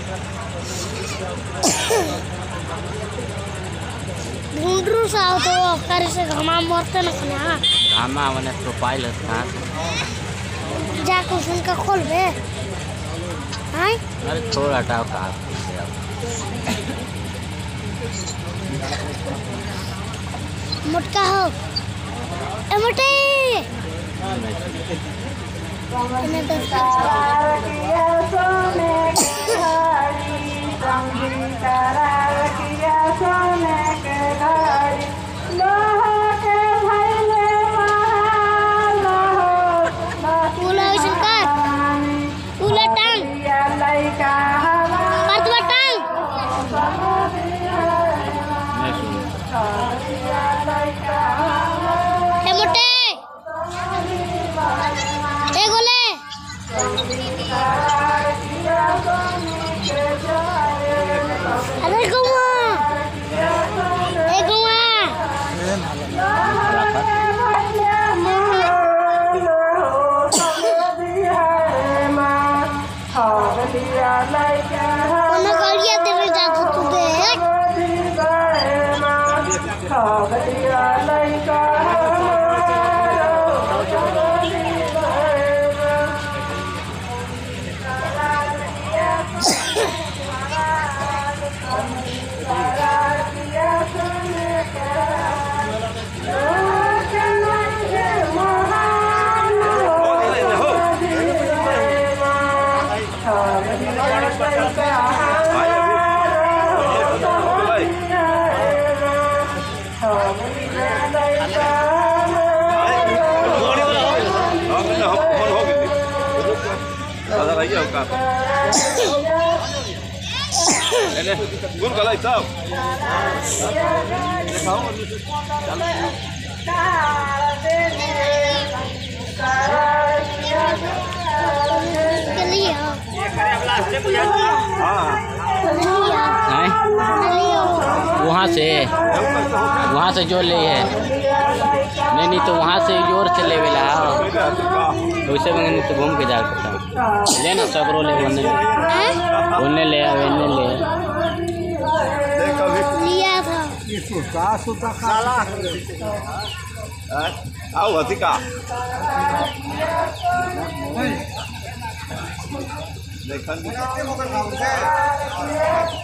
ढूंढरू साव तो कर से घमा मरते न खना घमा वने प्रोफाइल था जा कुछ उनका खोल बे हां अरे छोड़ हटाओ का मोटका हो ए मोटे इन्हें तो किया सोने के घड़ी रंगीन करार किया सोने के घड़ी लोहा के भइले उला शंकर उला टांग लइका पांचवा टांग ए मोटे ए गोले अरे गुआ ए गुआ उन्हें गाड़ियाँ देने जाते तू देख Gun kalau itu, वहाँ से जो ले है नहीं तो वहाँ से जोर से ले वेला वैसे में नहीं तो घूम के जा सकता ले ना सबरो ले उन्ने ले वेने ले लिया था आओ हथिका देखन